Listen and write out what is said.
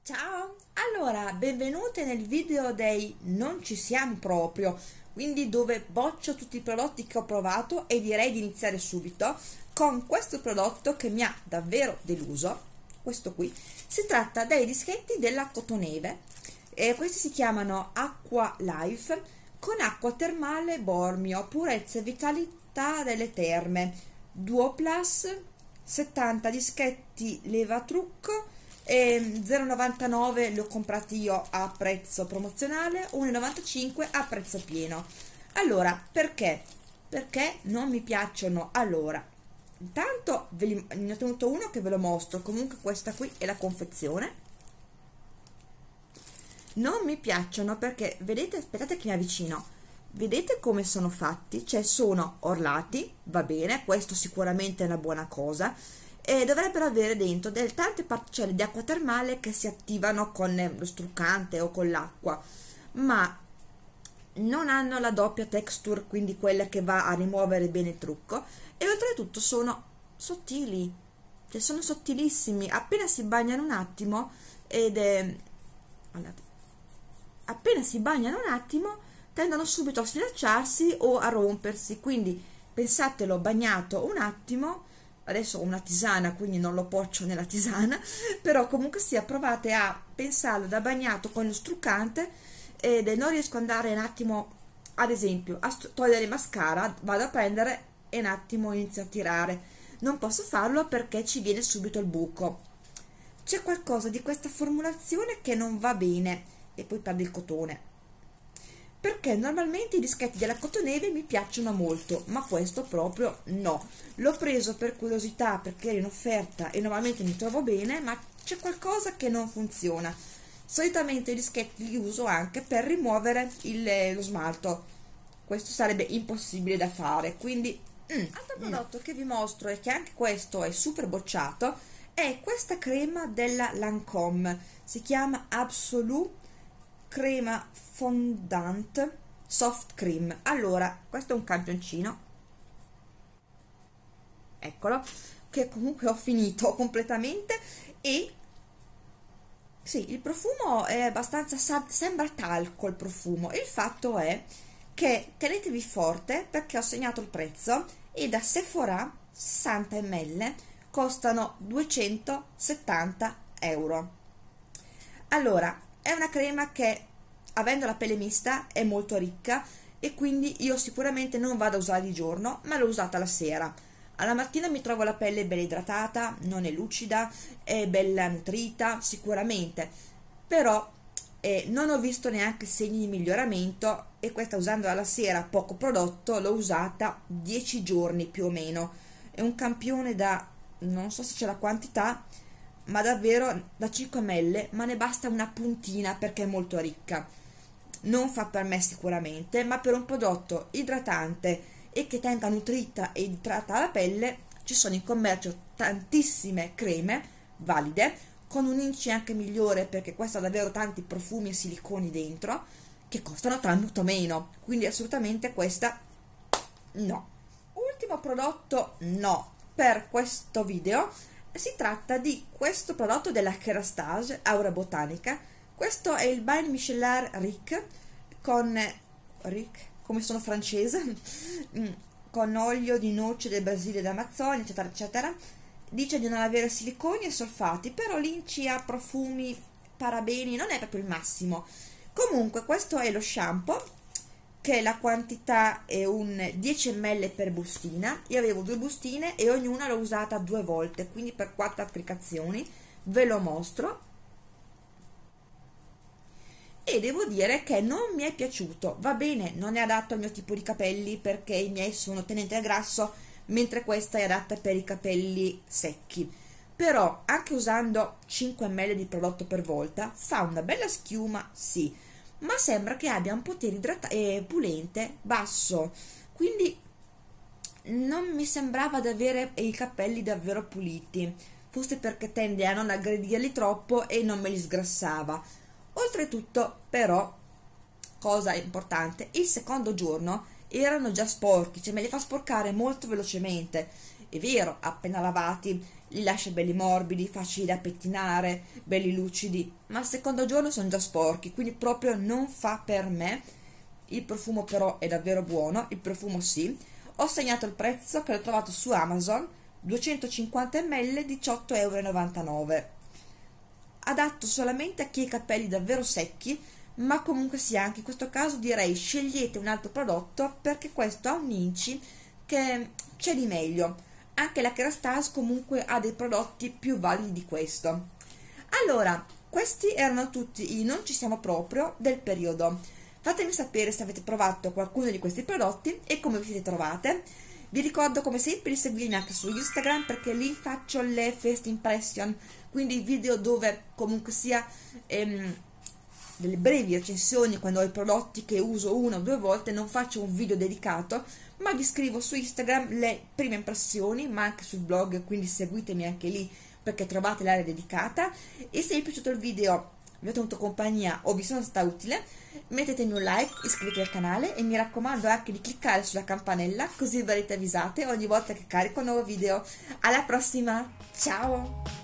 Ciao, allora benvenute nel video dei non ci siamo proprio, quindi dove boccio tutti i prodotti che ho provato e direi di iniziare subito con questo prodotto che mi ha davvero deluso, questo qui. Si tratta dei dischetti della Cotoneve e questi si chiamano Acqua Life con acqua termale Bormio, purezza e vitalità delle terme, Duo Plus, 70 dischetti levatrucco e 0,99 li ho comprati io a prezzo promozionale, 1,95 a prezzo pieno. Allora, perché non mi piacciono? Allora, intanto ne ho tenuto uno che ve lo mostro. Comunque questa qui è la confezione. Non mi piacciono perché, vedete, aspettate che mi avvicino, vedete come sono fatti? Cioè sono orlati, va bene, questo sicuramente è una buona cosa, e dovrebbero avere dentro tante particelle di acqua termale che si attivano con lo struccante o con l'acqua, ma non hanno la doppia texture, quindi quella che va a rimuovere bene il trucco, e oltretutto sono sottili, cioè sono sottilissimi, appena si bagnano un attimo ed è... appena si bagnano un attimo tendono subito a sfilacciarsi o a rompersi, quindi pensatelo bagnato un attimo. Adesso ho una tisana quindi non lo poccio nella tisana, però comunque sia, provate a pensarlo da bagnato con lo struccante ed non riesco ad andare un attimo, ad esempio a togliere il mascara, vado a prendere e un attimo inizio a tirare, non posso farlo perché ci viene subito il buco. C'è qualcosa di questa formulazione che non va bene e poi perde il cotone, perché normalmente i dischetti della Cotoneve mi piacciono molto, ma questo proprio no. L'ho preso per curiosità perché era in offerta e normalmente mi trovo bene, ma c'è qualcosa che non funziona. Solitamente i dischetti li uso anche per rimuovere lo smalto, questo sarebbe impossibile da fare, quindi altro prodotto che vi mostro e che anche questo è super bocciato è questa crema della Lancôme, si chiama Absolu crema fondante soft cream. Allora, questo è un campioncino, eccolo, che comunque ho finito completamente, e sì, il profumo è abbastanza, sembra talco il profumo. Il fatto è che tenetevi forte perché ho segnato il prezzo e da Sephora 60 ml costano 270 euro. Allora, è una crema che, avendo la pelle mista, è molto ricca e quindi io sicuramente non vado a usare di giorno, ma l'ho usata la sera. Alla mattina mi trovo la pelle bella idratata, non è lucida, è bella nutrita, sicuramente, però non ho visto neanche segni di miglioramento, e questa, usandola la sera, poco prodotto, l'ho usata 10 giorni più o meno. È un campione da, non so se c'è la quantità, ma davvero da 5 ml, ma ne basta una puntina perché è molto ricca. Non fa per me sicuramente, ma per un prodotto idratante e che tenga nutrita e idrata la pelle ci sono in commercio tantissime creme valide con un indice anche migliore, perché questa ha davvero tanti profumi e siliconi dentro che costano tanto meno, quindi assolutamente questa no. Ultimo prodotto no per questo video, si tratta di questo prodotto della Kerastase Aura Botanica. Questo è il Bain Micellar Ric con Ric, come sono francese, con olio di noce del Brasile e d'Amazzonia, eccetera eccetera. Dice di non avere siliconi e solfati, però l'inci ha profumi, parabeni, non è proprio il massimo. Comunque questo è lo shampoo, che la quantità è un 10 ml per bustina. Io avevo 2 bustine e ognuna l'ho usata 2 volte, quindi per 4 applicazioni. Ve lo mostro e devo dire che non mi è piaciuto. Va bene, non è adatto al mio tipo di capelli perché i miei sono tenenti al grasso, mentre questa è adatta per i capelli secchi, però anche usando 5 ml di prodotto per volta fa una bella schiuma, sì, ma sembra che abbia un potere pulente basso, quindi non mi sembrava di avere i capelli davvero puliti, forse perché tende a non aggredirli troppo e non me li sgrassava. Oltretutto, però, cosa importante, il secondo giorno erano già sporchi, cioè me li fa sporcare molto velocemente, è vero, appena lavati li lascia belli morbidi, facili da pettinare, belli lucidi, ma al secondo giorno sono già sporchi, quindi proprio non fa per me. Il profumo però è davvero buono, il profumo sì. Ho segnato il prezzo che l'ho trovato su Amazon, 250 ml, 18,99 €. Adatto solamente a chi ha i capelli davvero secchi, ma comunque sia, anche in questo caso direi scegliete un altro prodotto, perché questo ha un inci che c'è di meglio. Anche la Kerastase comunque ha dei prodotti più validi di questo. Allora, questi erano tutti i non ci siamo proprio del periodo. Fatemi sapere se avete provato qualcuno di questi prodotti e come vi siete trovate. Vi ricordo come sempre di seguirmi anche su Instagram, perché lì faccio le first impression, quindi video dove comunque sia delle brevi recensioni quando ho i prodotti che uso una o due volte. Non faccio un video dedicato, ma vi scrivo su Instagram le prime impressioni, ma anche sul blog, quindi seguitemi anche lì perché trovate l'area dedicata. E se vi è piaciuto il video, vi ho tenuto compagnia o vi sono stata utile, mettetemi un like, iscrivetevi al canale e mi raccomando anche di cliccare sulla campanella, così verrete avvisate ogni volta che carico un nuovo video. Alla prossima, ciao!